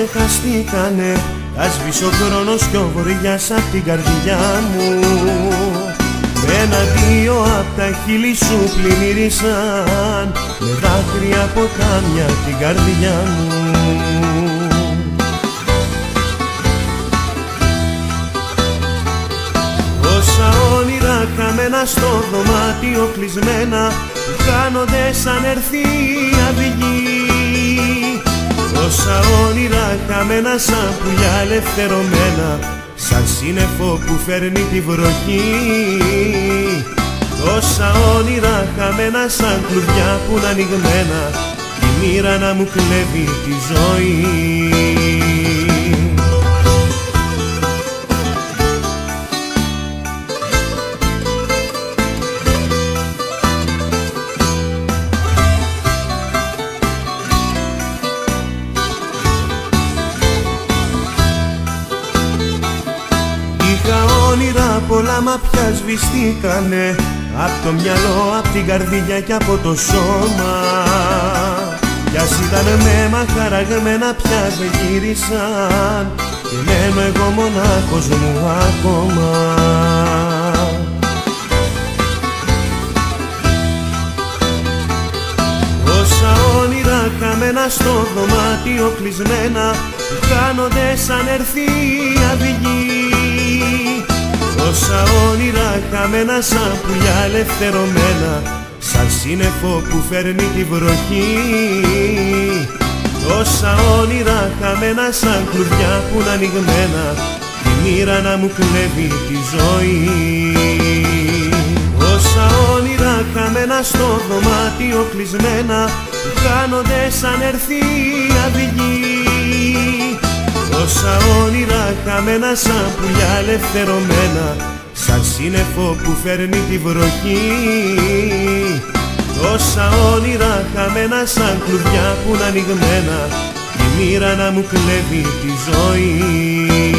ξεχαστήκανε. Θα σβήσει ο χρόνος κι ο βοριάς απ' την καρδιά μου. Με ένα-δύο απ' τα χείλη σου πλημμύρισαν, με δάκρυα ποτάμια την καρδιά μου. Όσα όνειρα χαμένα στο δωμάτιο κλεισμένα, που χάνονται σαν έρθει η αυγή. Όσα όνειρα χαμένα σαν πουλιά ελευθερωμένα, σαν σύννεφο που φέρνει τη βροχή. Όσα όνειρα χαμένα σαν κλουβιά που είναι ανοιγμένα, η μοίρα να μου κλέβει τη ζωή. Είχα όνειρα πολλά μα πια σβηστήκανε, απ' το μυαλό, απ' την καρδιά και από το σώμα. Κι ας ήταν με μαχαραγμένα πια δεν γύρισαν, και μένω εγώ μονάχος μου ακόμα. Όσα όνειρα χαμένα στο δωμάτιο κλεισμένα, που χάνονται σαν έρθει η αυγή. Όσα όνειρα χαμένα σαν πουλιά ελευθερωμένα, σαν σύννεφο που φέρνει τη βροχή. Όσα όνειρα χαμένα σαν κλουβιά που είναι ανοιγμένα, τη μοίρα να μου κλέβει τη ζωή. Όσα όνειρα χαμένα στο δωμάτιο κλεισμένα, που χάνονται σαν έρθει η αυγή. Όσα όνειρα χαμένα σαν πουλιά ελευθερωμένα, σαν σύννεφο που φέρνει τη βροχή. Όσα όνειρα χαμένα σαν κλουβιά που είναι ανοιγμένα, η μοίρα να μου κλέβει τη ζωή.